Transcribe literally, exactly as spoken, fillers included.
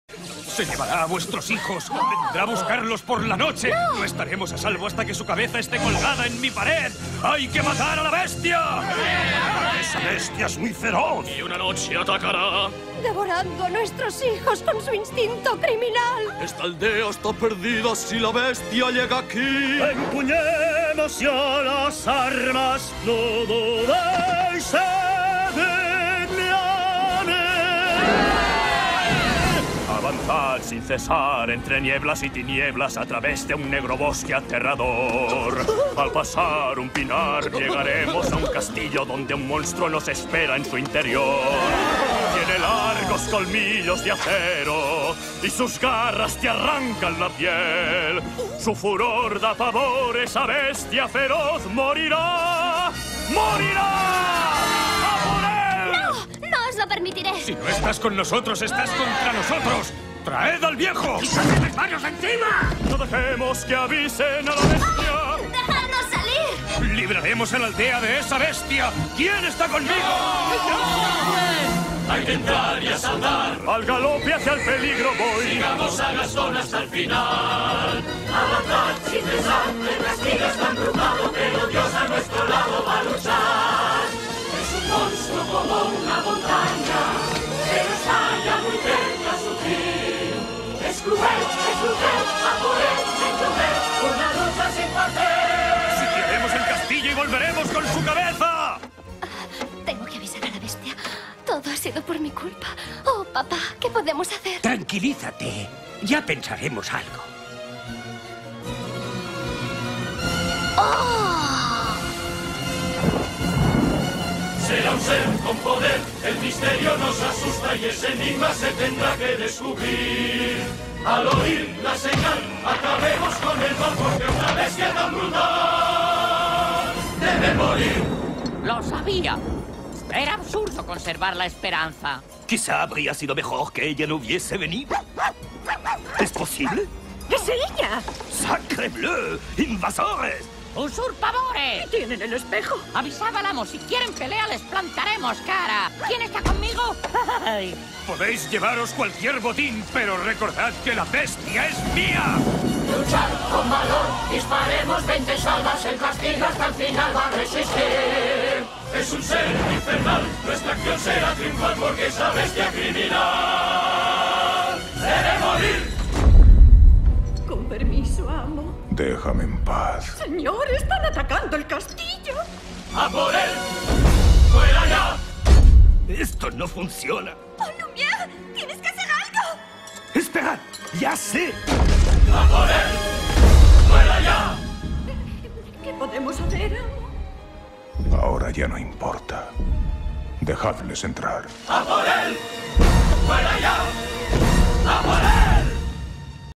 Se llevará a vuestros hijos. Vendrá a buscarlos por la noche. No. no estaremos a salvo hasta que su cabeza esté colgada en mi pared. ¡Hay que matar a la bestia! ¡Esa bestia es muy feroz! Y una noche atacará. Devorando a nuestros hijos con su instinto criminal. Esta aldea está perdida si la bestia llega aquí. Empuñemos ya las armas. No dudéis, seguidme a mí. Avanzad sin cesar entre nieblas y tinieblas a través de un negro bosque aterrador. Al pasar un pinar llegaremos a un castillo donde un monstruo nos espera en su interior. Tiene largos colmillos de acero y sus garras te arrancan la piel. Su furor da pavor, esa bestia feroz morirá. ¡Morirá! ¡No os lo permitiré! Si no estás con nosotros, estás contra nosotros. ¡Traed al viejo! ¡Quítate las manos de encima! No dejemos que avisen a la bestia. ¡Ah! ¡Dejadnos salir! ¡Libraremos a la aldea de esa bestia! ¿Quién está conmigo? ¡No! Hay que entrar y asaltar. Al galope hacia el peligro voy. Sigamos a Gastón hasta el final. Avanzad sin cesar. El castillo está embrujado, pero Dios a nuestro lado va a luchar. Es un monstruo como una montaña, pero está ya muy cerca su fin. Es cruel, es cruel, a por él, es cruel, una lucha sin parte. Sitiaremos el castillo y volveremos con su cabeza. Tengo que avisar a la bestia. Todo ha sido por mi culpa. Oh, papá, ¿qué podemos hacer? Tranquilízate. Ya pensaremos algo. ¡Oh! Será un ser con poder, el misterio nos asusta y ese enigma se tendrá que descubrir. Al oír la señal, acabemos con el mal porque una bestia tan brutal debe morir. Lo sabía. Era absurdo conservar la esperanza. Quizá habría sido mejor que ella no hubiese venido. ¿Es posible? ¡Es ella! ¡Sacre bleu! ¡Invasores! ¡Usurpadores! ¿Qué tienen el espejo? Avisad al amo, si quieren pelea les plantaremos cara. ¿Quién está conmigo? Ay. Podéis llevaros cualquier botín, pero recordad que la bestia es mía. Luchar con valor, disparemos veinte salvas, el castillo hasta el final va a resistir. Es un ser infernal, nuestra acción será triunfar porque esa bestia criminal debe morir. Con permiso, amo. Déjame en paz. Señor, están atacando el castillo. ¡A por él! ¡Fuera ya! Esto no funciona. ¡Oh, Lumière! ¡Tienes que hacer algo! ¡Esperad! ¡Ya sé! ¡A por él! ¡Fuera ya! ¿Qué podemos hacer, amo? Ahora ya no importa. Dejadles entrar. ¡A por él!